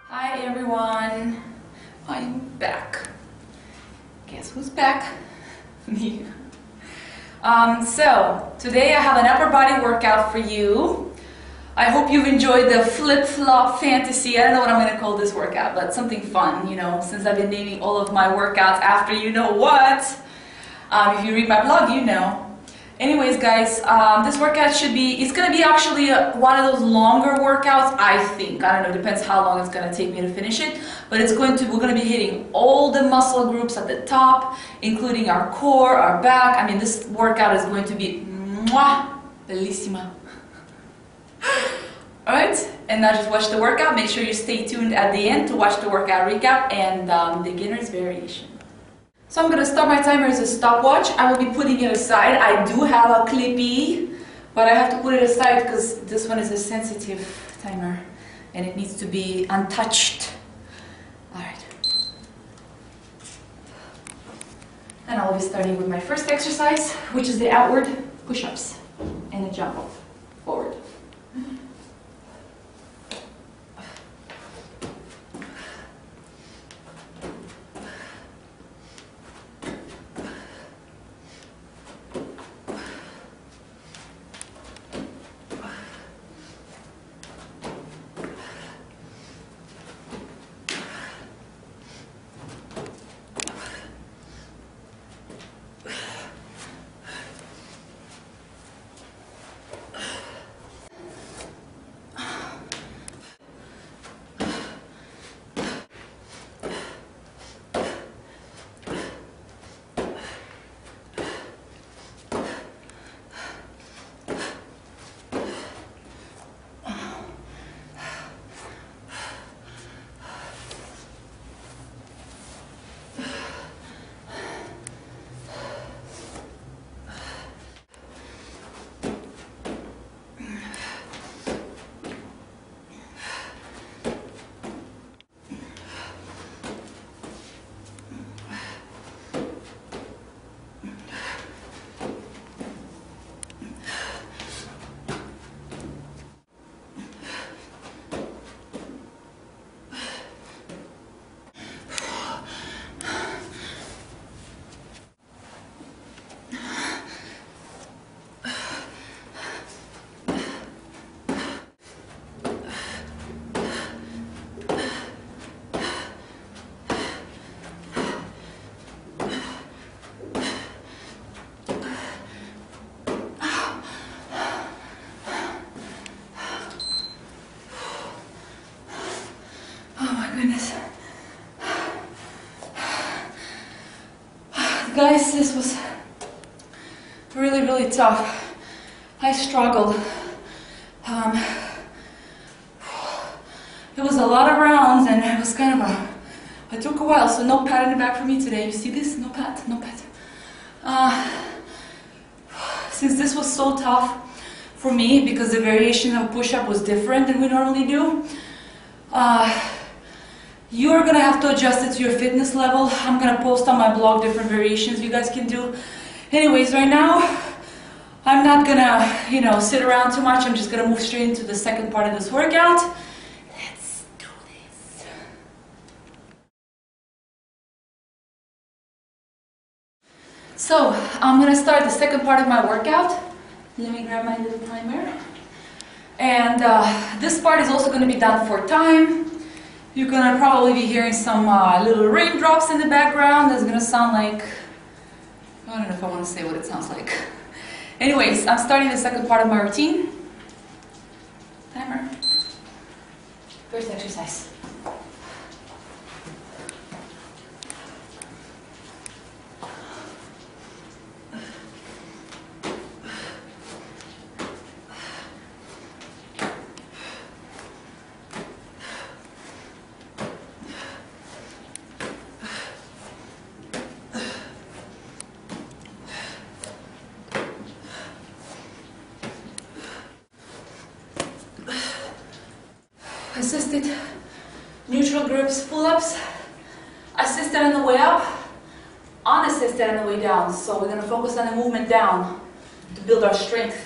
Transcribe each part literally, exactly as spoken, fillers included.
Hi everyone, I'm back. Guess who's back? Me. Um, so, today I have an upper body workout for you. I hope you've enjoyed the flip-flop fantasy. I don't know what I'm going to call this workout, but something fun, you know, since I've been naming all of my workouts after you know what. Um, if you read my blog, you know. Anyways, guys, um, this workout should be, it's going to be actually a, one of those longer workouts, I think. I don't know, depends how long it's going to take me to finish it. But it's going to, we're going to be hitting all the muscle groups at the top, including our core, our back. I mean, this workout is going to be mwah, bellissima. Alright, and now just watch the workout. Make sure you stay tuned at the end to watch the workout recap and um, beginner's variation. So I'm going to start my timer as a stopwatch. I will be putting it aside. I do have a Clippy, but I have to put it aside because this one is a sensitive timer and it needs to be untouched. Alright. And I'll be starting with my first exercise, which is the outward push-ups and a jump forward. Goodness. Guys, this was really, really tough. I struggled. Um, it was a lot of rounds and it was kind of a, it took a while, so no pat in the back for me today. You see this? No pat, no pat. Uh, since this was so tough for me because the variation of push-up was different than we normally do, uh, you're going to have to adjust it to your fitness level. I'm going to post on my blog different variations you guys can do. Anyways, right now, I'm not going to, you know, sit around too much. I'm just going to move straight into the second part of this workout. Let's do this. So, I'm going to start the second part of my workout. Let me grab my little timer. And uh, this part is also going to be done for time. You're going to probably be hearing some uh, little raindrops in the background. That's going to sound like, I don't know if I want to say what it sounds like. Anyways, I'm starting the second part of my routine. Timer. First exercise. Assisted neutral grips pull-ups, assisted on the way up, unassisted on the way down. So we're going to focus on the movement down to build our strength.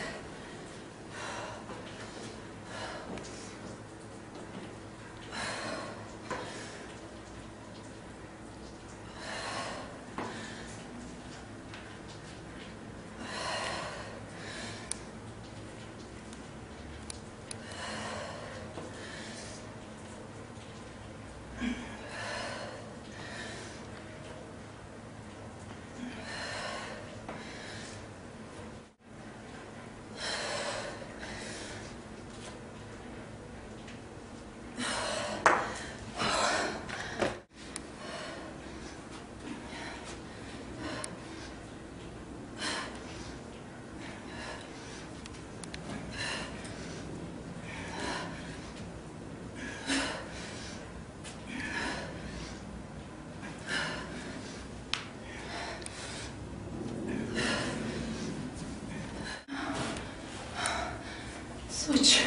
Switch.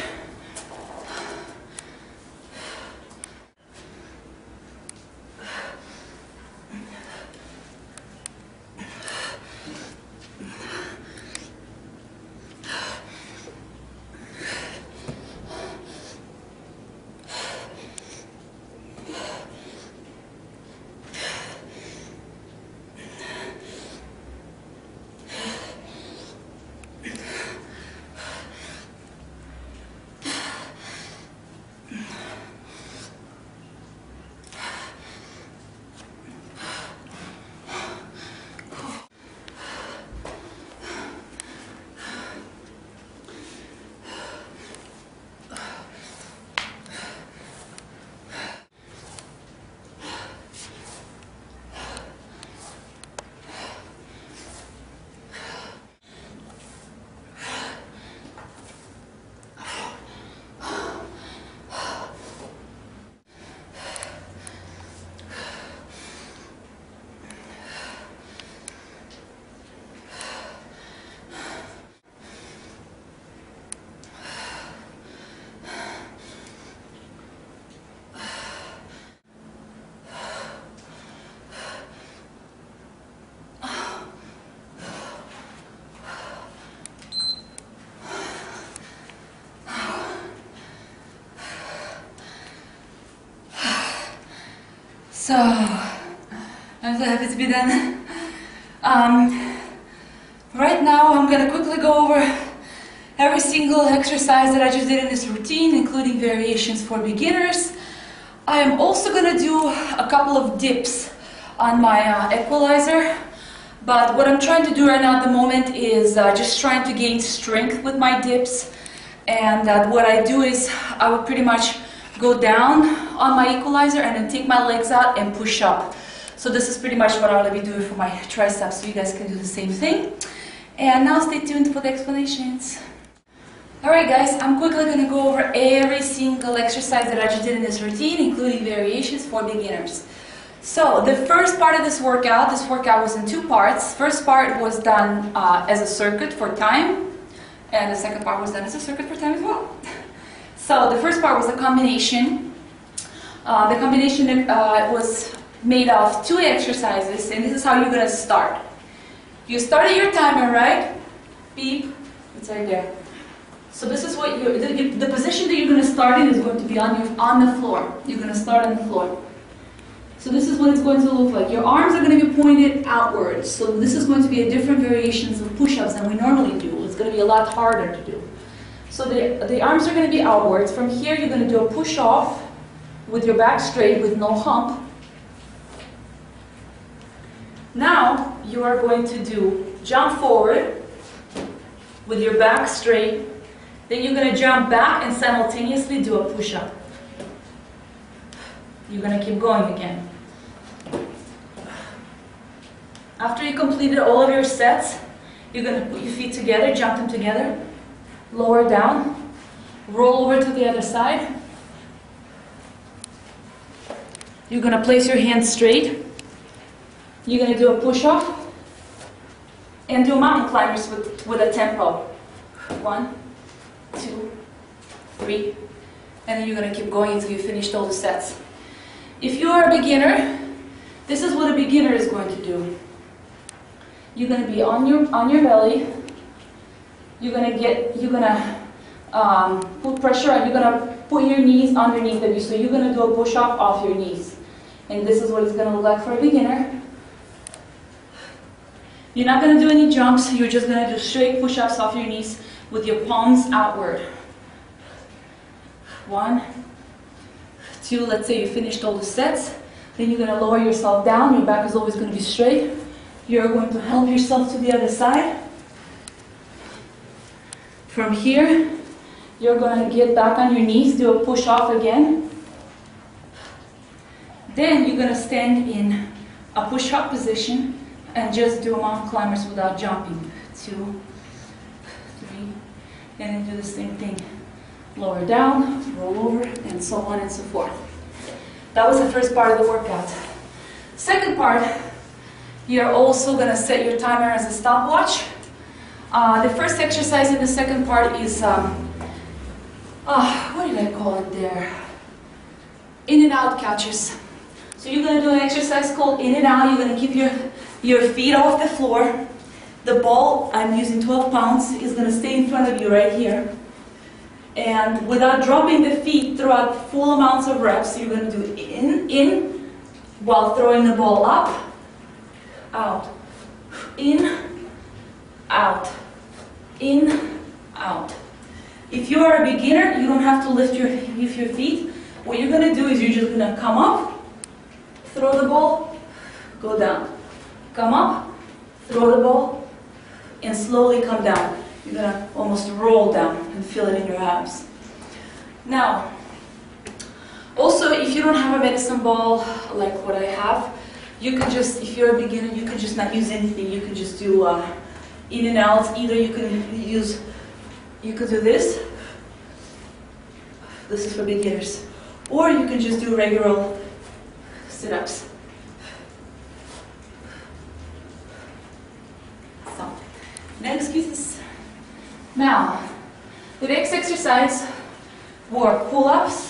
So, I'm so happy to be done. Um, right now I'm going to quickly go over every single exercise that I just did in this routine, including variations for beginners. I am also going to do a couple of dips on my uh, equalizer, but what I'm trying to do right now at the moment is uh, just trying to gain strength with my dips. And uh, what I do is I would pretty much go down on my equalizer and then take my legs out and push up. So this is pretty much what I'm going to be doing for my triceps, so you guys can do the same thing. And now stay tuned for the explanations. Alright guys, I'm quickly going to go over every single exercise that I just did in this routine, including variations for beginners. So the first part of this workout, this workout was in two parts. First part was done uh, as a circuit for time, and the second part was done as a circuit for time as well. So the first part was a combination. Uh, the combination uh, was made of two exercises, and this is how you're going to start. You started your timer, right? Beep. It's right there. So this is what you the, the position that you're going to start in is going to be on your on the floor. You're going to start on the floor. So this is what it's going to look like. Your arms are going to be pointed outwards. So this is going to be a different variations of push-ups than we normally do. It's going to be a lot harder to do. So the, the arms are going to be outwards. From here, you're going to do a push-off with your back straight with no hump. Now, you are going to do jump forward with your back straight. Then you're going to jump back and simultaneously do a push-up. You're going to keep going again. After you completed all of your sets, you're going to put your feet together, jump them together. Lower down, roll over to the other side. You're going to place your hands straight. You're going to do a push-off and do mountain climbers with, with a tempo. One, two, three, and then you're going to keep going until you finished all the sets. If you are a beginner, this is what a beginner is going to do. You're going to be on your, on your belly. You're gonna get, you're gonna um, put pressure on, you're gonna put your knees underneath of you. So you're gonna do a push-up off your knees. And this is what it's gonna look like for a beginner. You're not gonna do any jumps, you're just gonna do straight push-ups off your knees with your palms outward. One, two, let's say you finished all the sets. Then you're gonna lower yourself down, your back is always gonna be straight. You're going to help yourself to the other side. From here, you're going to get back on your knees, do a push-off again. Then you're going to stand in a push-up position and just do mountain climbers without jumping. Two, three, and then do the same thing. Lower down, roll over, and so on and so forth. That was the first part of the workout. Second part, you're also going to set your timer as a stopwatch. Uh, the first exercise in the second part is um, uh, what did I call it there? In and out catches. So you're going to do an exercise called in and out. You're going to keep your, your feet off the floor. The ball, I'm using twelve pounds, is going to stay in front of you right here. And without dropping the feet throughout full amounts of reps, you're going to do in, in, while throwing the ball up, out, in, out, in, out. If you are a beginner, you don't have to lift your, lift your feet. What you're going to do is you're just going to come up, throw the ball, go down. Come up, throw the ball, and slowly come down. You're going to almost roll down and feel it in your abs. Now, also if you don't have a medicine ball like what I have, you can just, if you're a beginner, you can just not use anything. You can just do uh, in and out. Either you can use, you could do this. This is for beginners. Or you can just do regular sit-ups. So, next excuses. Now, the next exercise were pull-ups.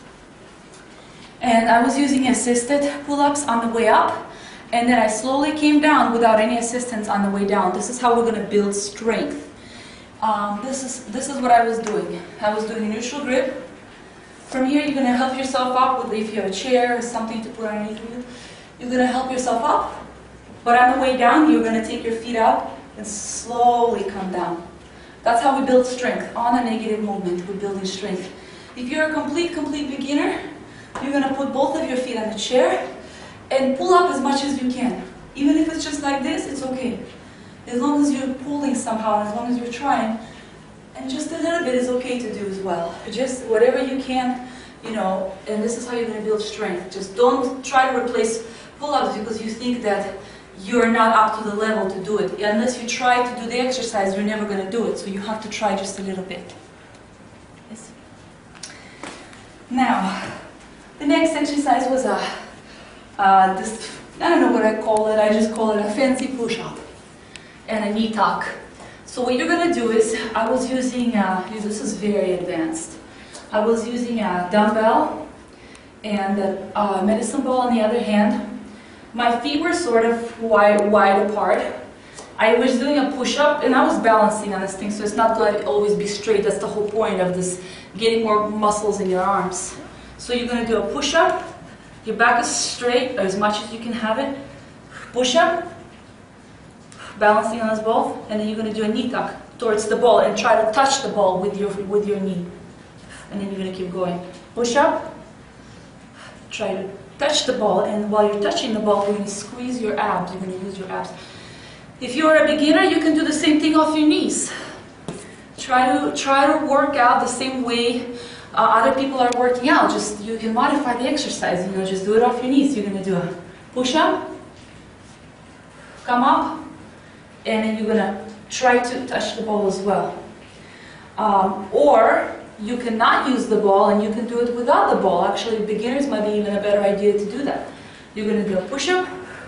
And I was using assisted pull-ups on the way up. And then I slowly came down without any assistance on the way down. This is how we're going to build strength. Um, this is, this is what I was doing. I was doing a neutral grip. From here, you're going to help yourself up with, if you have a chair or something to put underneath you. You're going to help yourself up. But on the way down, you're going to take your feet up and slowly come down. That's how we build strength. On a negative movement, we're building strength. If you're a complete, complete beginner, you're going to put both of your feet on the chair and pull up as much as you can. Even if it's just like this, it's okay. As long as you're pulling somehow, and as long as you're trying, and just a little bit is okay to do as well. Just whatever you can, you know, and this is how you're going to build strength. Just don't try to replace pull-ups because you think that you're not up to the level to do it. Unless you try to do the exercise, you're never going to do it. So you have to try just a little bit. Yes. Now, the next exercise was a, uh, this, I don't know what I call it. I just call it a fancy push-up and a knee tuck. So what you're going to do is, I was using, uh, this is very advanced. I was using a dumbbell and a uh, medicine ball on the other hand. My feet were sort of wide, wide apart. I was doing a push-up and I was balancing on this thing, so it's not going to always be straight. That's the whole point of this, getting more muscles in your arms. So you're going to do a push-up. Your back is straight, or as much as you can have it. Push-up. Balancing on this ball, and then you're going to do a knee tuck towards the ball and try to touch the ball with your with your knee. And then you're going to keep going. Push up, try to touch the ball, and while you're touching the ball, you're going to squeeze your abs. You're going to use your abs. If you're a beginner, you can do the same thing off your knees. Try to try to work out the same way uh, other people are working out. Just you can modify the exercise. You know, just do it off your knees. You're going to do a push up, come up. And then you're going to try to touch the ball as well. Um, or you cannot use the ball and you can do it without the ball. Actually, beginners might be even a better idea to do that. You're going to do a push-up,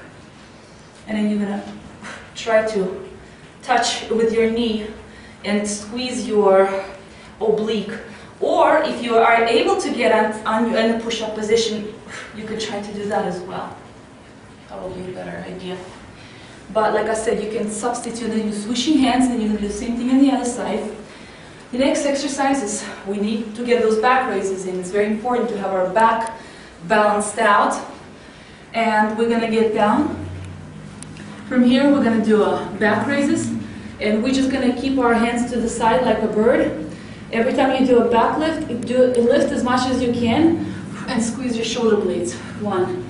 and then you're going to try to touch with your knee and squeeze your oblique. Or if you are able to get on, on your, in a push-up position, you could try to do that as well. Probably a better idea. But like I said, you can substitute and use swishing hands, and you can do the same thing on the other side. The next exercise is we need to get those back raises in. It's very important to have our back balanced out. And we're going to get down. From here, we're going to do a back raises. And we're just going to keep our hands to the side like a bird. Every time you do a back lift, do lift as much as you can and squeeze your shoulder blades. One,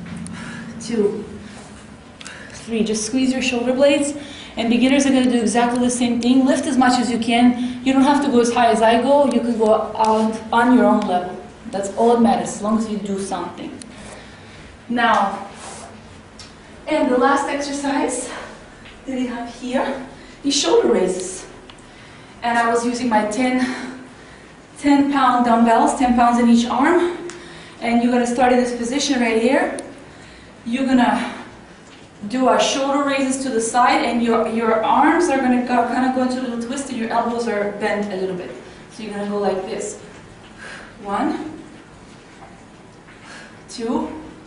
two, three. Just squeeze your shoulder blades, and beginners are going to do exactly the same thing. Lift as much as you can. You don't have to go as high as I go. You can go out on your own level. That's all that matters, as long as you do something. Now, and the last exercise that we have here is shoulder raises. And I was using my ten, ten pound dumbbells, ten pounds in each arm. And you're going to start in this position right here. You're going to do our shoulder raises to the side, and your, your arms are going to go, kind of go into a little twist, and your elbows are bent a little bit. So you're gonna go like this. One, two,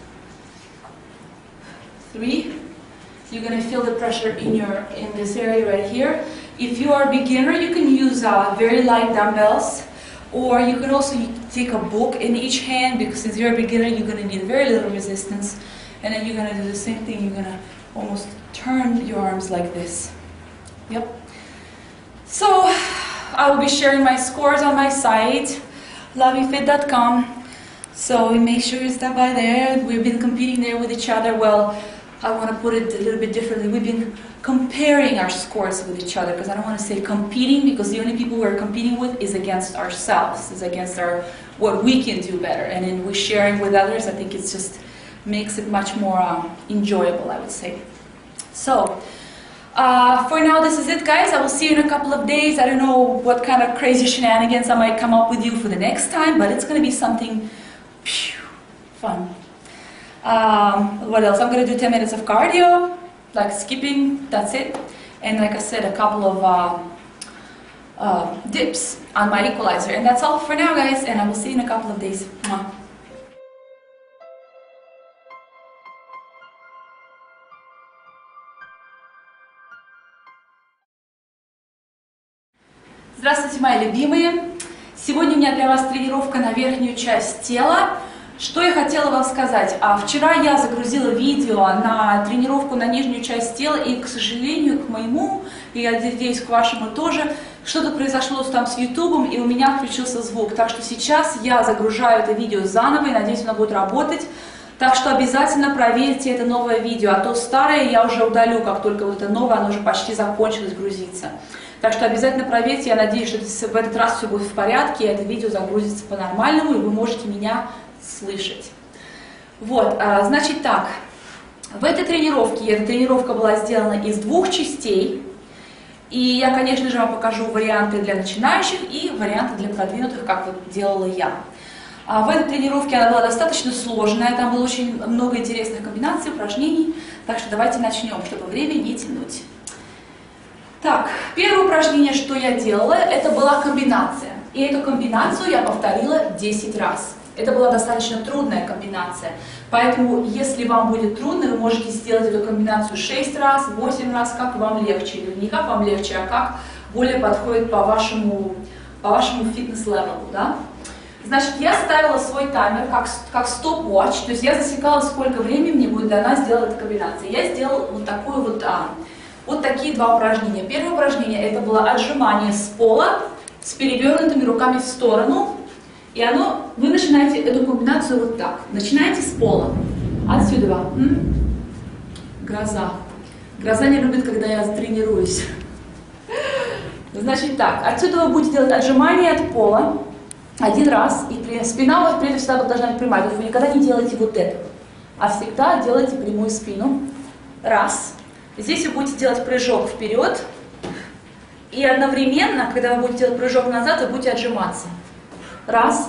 three. You're gonna feel the pressure in your in this area right here. If you are a beginner, you can use uh, very light dumbbells, or you can also take a book in each hand, because since you're a beginner, you're gonna need very little resistance. And then you're gonna do the same thing. You're gonna almost turn your arms like this. Yep. So I will be sharing my scores on my site, loveyfit dot com. So make sure you stop by there. We've been competing there with each other. Well, I want to put it a little bit differently. We've been comparing our scores with each other, because I don't want to say competing, because the only people we're competing with is against ourselves, is against our what we can do better. And then we're sharing with others. I think it's just makes it much more um, enjoyable, I would say. So uh, for now, this is it, guys. I will see you in a couple of days. I don't know what kind of crazy shenanigans I might come up with you for the next time, but it's going to be something phew, fun. Um, what else? I'm going to do ten minutes of cardio, like skipping, that's it. And like I said, a couple of uh, uh, dips on my equalizer. And that's all for now, guys, and I will see you in a couple of days. Mwah. Здравствуйте, мои любимые! Сегодня у меня для вас тренировка на верхнюю часть тела. Что я хотела вам сказать? А вчера я загрузила видео на тренировку на нижнюю часть тела, и, к сожалению, к моему, и я надеюсь, к вашему тоже, что-то произошло там с ютубом, и у меня включился звук. Так что сейчас я загружаю это видео заново, и надеюсь, оно будет работать. Так что обязательно проверьте это новое видео, а то старое я уже удалю, как только вот это новое, оно уже почти закончилось грузиться. Так что обязательно проверьте, я надеюсь, что в этот раз все будет в порядке, и это видео загрузится по-нормальному, и вы можете меня слышать. Вот, значит так, в этой тренировке, эта тренировка была сделана из двух частей, и я, конечно же, вам покажу варианты для начинающих и варианты для продвинутых, как вот делала я. В этой тренировке она была достаточно сложная, там было очень много интересных комбинаций, упражнений, так что давайте начнем, чтобы время не тянуть. Так, первое упражнение, что я делала, это была комбинация. И эту комбинацию я повторила десять раз. Это была достаточно трудная комбинация. Поэтому, если вам будет трудно, вы можете сделать эту комбинацию шесть раз, восемь раз, как вам легче. Или не как вам легче, а как более подходит по вашему, по вашему фитнес-левелу. Да? Значит, я ставила свой таймер как, как стоп-вотч, то есть я засекала, сколько времени мне будет дана сделать эта комбинация. Я сделала вот такую вот а, Вот такие два упражнения. Первое упражнение это было отжимание с пола с перевернутыми руками в сторону. И оно, вы начинаете эту комбинацию вот так. Начинаете с пола. Отсюда. М? Гроза. Гроза не любит, когда я тренируюсь. Значит так, отсюда вы будете делать отжимание от пола один раз. И спина у вас прежде всего должна быть прямая. То есть вы никогда не делаете вот это, а всегда делаете прямую спину. Раз. Здесь вы будете делать прыжок вперед, и одновременно, когда вы будете делать прыжок назад, вы будете отжиматься. Раз,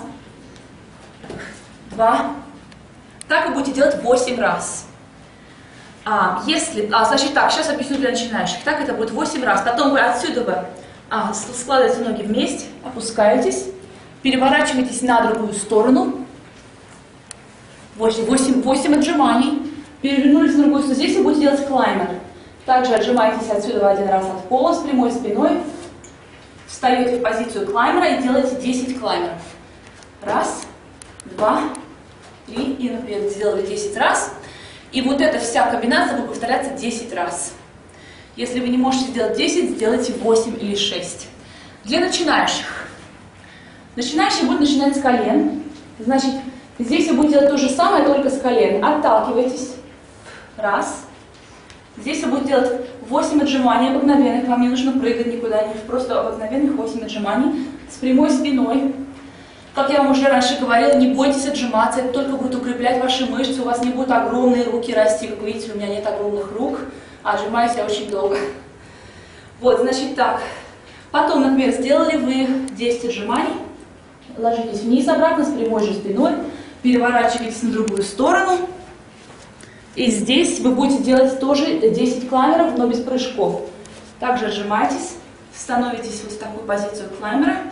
два. Так вы будете делать восемь раз. А, если, а, значит так, сейчас объясню для начинающих. Так это будет восемь раз. Потом вы отсюда вы, а, складываете ноги вместе, опускаетесь, переворачиваетесь на другую сторону. восемь, восемь, восемь отжиманий. Перевернулись на другую сторону. Здесь вы будете делать клаймер. Также отжимаетесь отсюда один раз от пола с прямой спиной, встаете в позицию клаймера и делаете десять клаймеров. Раз, два, три, и, например, сделали десять раз. И вот эта вся комбинация будет повторяться десять раз. Если вы не можете сделать десять, сделайте восемь или шесть. Для начинающих. Начинающие будут начинать с колен. Значит, здесь вы будете делать то же самое, только с колен. Отталкивайтесь. Раз. Здесь вы будете делать восемь отжиманий обыкновенных, вам не нужно прыгать никуда, просто обыкновенных восемь отжиманий с прямой спиной. Как я вам уже раньше говорила, не бойтесь отжиматься, это только будет укреплять ваши мышцы, у вас не будут огромные руки расти, как видите, у меня нет огромных рук, а отжимаюсь я очень долго. Вот, значит так, потом, например, сделали вы десять отжиманий, ложитесь вниз обратно с прямой же спиной, переворачиваетесь на другую сторону. И здесь вы будете делать тоже десять клаймеров, но без прыжков. Также отжимайтесь, становитесь вот в такую позицию клаймера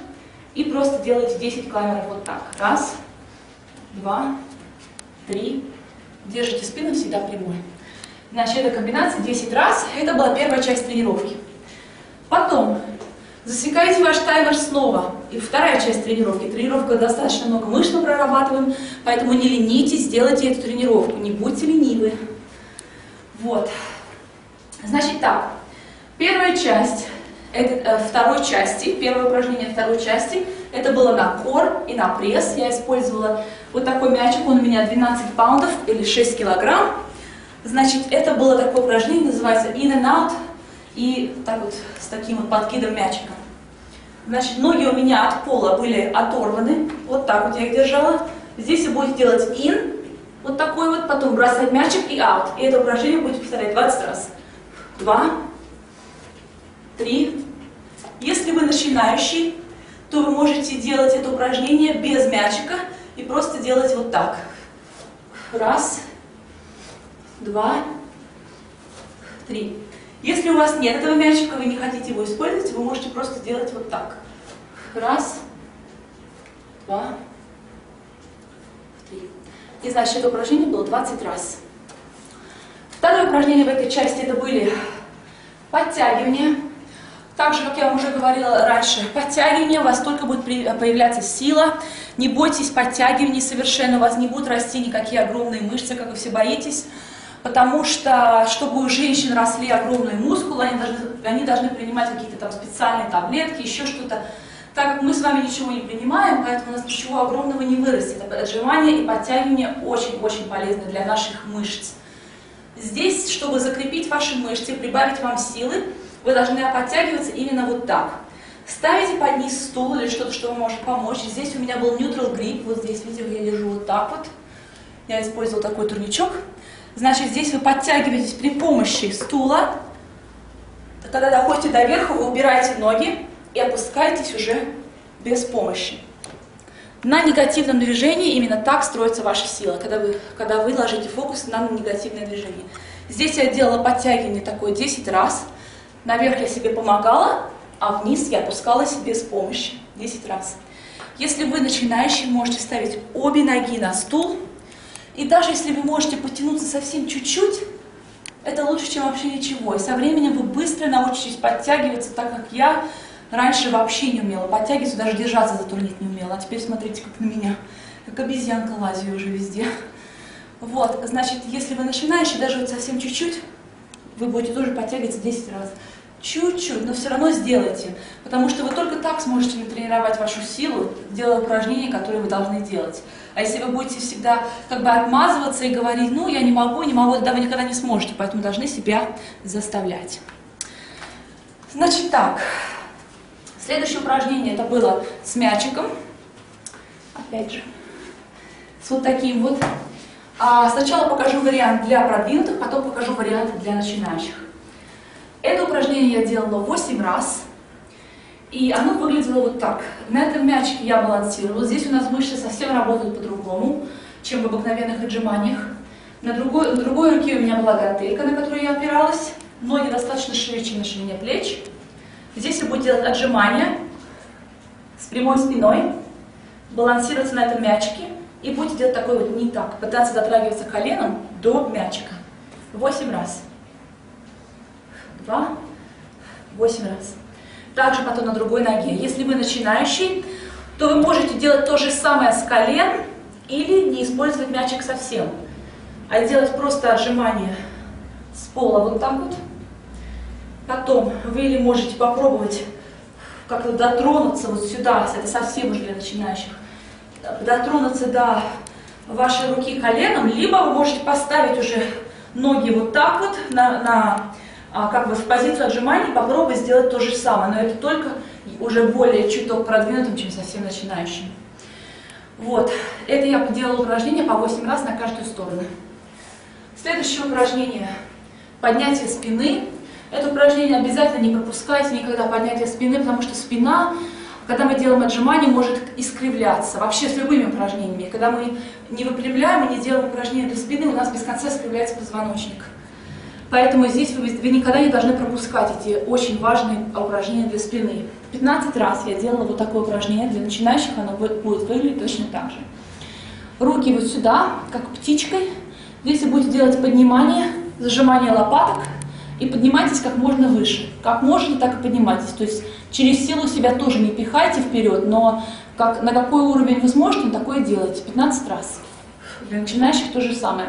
И просто делаете десять клаймеров вот так. Раз, два, три. Держите спину всегда прямой. Значит, эта комбинация десять раз. Это была первая часть тренировки. Потом засекаете ваш таймер снова. И вторая часть тренировки. Тренировка достаточно много мышц мы прорабатываем, поэтому не ленитесь, сделайте эту тренировку. Не будьте ленивы. Вот. Значит так. Первая часть это, э, второй части, первое упражнение второй части, это было на кор и на пресс. Я использовала вот такой мячик, он у меня двенадцать паундов или шесть килограмм. Значит, это было такое упражнение, называется in and out, и так вот с таким вот подкидом мячика. Значит, ноги у меня от пола были оторваны, вот так вот я их держала. Здесь вы будете делать in, вот такой вот, потом бросать мячик и out. И это упражнение будете повторять двадцать раз. Два, три. Если вы начинающий, то вы можете делать это упражнение без мячика и просто делать вот так. Раз, два, три. Если у вас нет этого мячика, вы не хотите его использовать, вы можете просто делать вот так. Раз, два, три. И значит, это упражнение было двадцать раз. Второе упражнение в этой части это были подтягивания. Так же, как я вам уже говорила раньше, подтягивания, у вас только будет появляться сила. Не бойтесь подтягиваний совершенно, у вас не будут расти никакие огромные мышцы, как вы все боитесь. Потому что, чтобы у женщин росли огромные мускулы, они должны, они должны принимать какие-то там специальные таблетки, еще что-то. Так как мы с вами ничего не принимаем, поэтому у нас ничего огромного не вырастет. Отжимания и подтягивания очень-очень полезны для наших мышц. Здесь, чтобы закрепить ваши мышцы, прибавить вам силы, вы должны подтягиваться именно вот так. Ставите под низ стул или что-то, что вам может помочь. Здесь у меня был neutral grip, вот здесь, видите, я держу вот так вот. Я использовала такой турничок. Значит, здесь вы подтягиваетесь при помощи стула. Когда доходите до верха, вы убираете ноги и опускаетесь уже без помощи. На негативном движении именно так строится ваша сила, когда вы, когда вы ложите фокус на негативное движение. Здесь я делала подтягивание такое десять раз. Наверх я себе помогала, а вниз я опускалась без помощи десять раз. Если вы начинающий, можете ставить обе ноги на стул. И даже если вы можете потянуться совсем чуть-чуть, это лучше, чем вообще ничего. И со временем вы быстро научитесь подтягиваться, так как я раньше вообще не умела подтягиваться, даже держаться за турник не умела. А теперь смотрите, как на меня, как обезьянка лазю уже везде. Вот, значит, если вы начинающий, даже вот совсем чуть-чуть, вы будете тоже подтягиваться десять раз. Чуть-чуть, но все равно сделайте, потому что вы только так сможете натренировать вашу силу, делая упражнения, которые вы должны делать. А если вы будете всегда как бы отмазываться и говорить, ну, я не могу, не могу, тогда вы никогда не сможете, поэтому должны себя заставлять. Значит так, следующее упражнение это было с мячиком, опять же, с вот таким вот. А сначала покажу вариант для продвинутых, потом покажу варианты для начинающих. Это упражнение я делала восемь раз, и оно выглядело вот так. На этом мячике я балансировала. Здесь у нас мышцы совсем работают по-другому, чем в обыкновенных отжиманиях. На другой, на другой руке у меня была гантелька, на которую я опиралась. Ноги достаточно шире, чем на ширине плеч. Здесь я буду делать отжимания с прямой спиной, балансироваться на этом мячике и будете делать такой вот не так, пытаться дотрагиваться коленом до мячика. восемь раз. Два, восемь раз. Также потом на другой ноге. Если вы начинающий, то вы можете делать то же самое с колен или не использовать мячик совсем, а делать просто отжимания с пола вот так вот. Потом вы или можете попробовать как-то дотронуться вот сюда, это совсем уже для начинающих, дотронуться до вашей руки коленом, либо вы можете поставить уже ноги вот так вот на, на как бы в позицию отжиманий, попробовать сделать то же самое, но это только уже более чуток продвинутым, чем совсем начинающим. Вот, это я делала упражнение по восемь раз на каждую сторону. Следующее упражнение – поднятие спины. Это упражнение обязательно не пропускайте никогда, поднятие спины, потому что спина, когда мы делаем отжимания, может искривляться. Вообще с любыми упражнениями. Когда мы не выпрямляем и не делаем упражнения для спины, у нас без конца искривляется позвоночник. Поэтому здесь вы, вы никогда не должны пропускать эти очень важные упражнения для спины. пятнадцать раз я делала вот такое упражнение. Для начинающих оно будет выглядеть точно так же. Руки вот сюда, как птичкой. Здесь вы будете делать поднимание, зажимание лопаток. И поднимайтесь как можно выше. Как можете, так и поднимайтесь. То есть через силу себя тоже не пихайте вперед, но как, на какой уровень вы сможете, на такое делайте. пятнадцать раз. Для начинающих то же самое.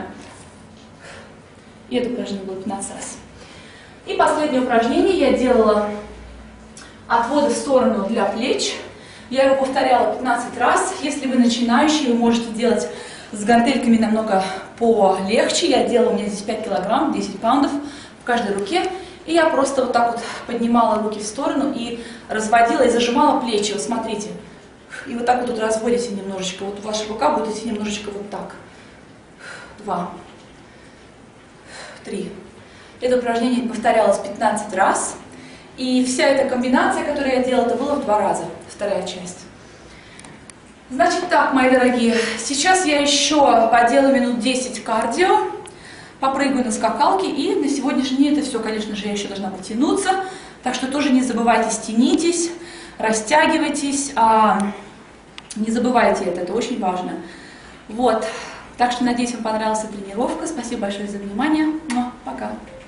И это упражнение было пятнадцать раз. И последнее упражнение я делала отводы в сторону для плеч. Я его повторяла пятнадцать раз. Если вы начинающий, вы можете делать с гантельками намного полегче. Я делала, у меня здесь пять килограмм, десять паундов в каждой руке. И я просто вот так вот поднимала руки в сторону и разводила, и зажимала плечи. Вот смотрите. И вот так вот тут разводите немножечко. Вот ваша рука будет идти немножечко вот так. Два. Три. Это упражнение повторялось пятнадцать раз. И вся эта комбинация, которую я делала, это было в два раза. Вторая часть. Значит так, мои дорогие. Сейчас я еще поделаю минут десять кардио. Попрыгаю на скакалке, и на сегодняшний день это все, конечно же, я еще должна потянуться, так что тоже не забывайте, стянитесь, растягивайтесь, а, не забывайте это, это очень важно. Вот, так что надеюсь, вам понравилась тренировка, спасибо большое за внимание, ну, пока.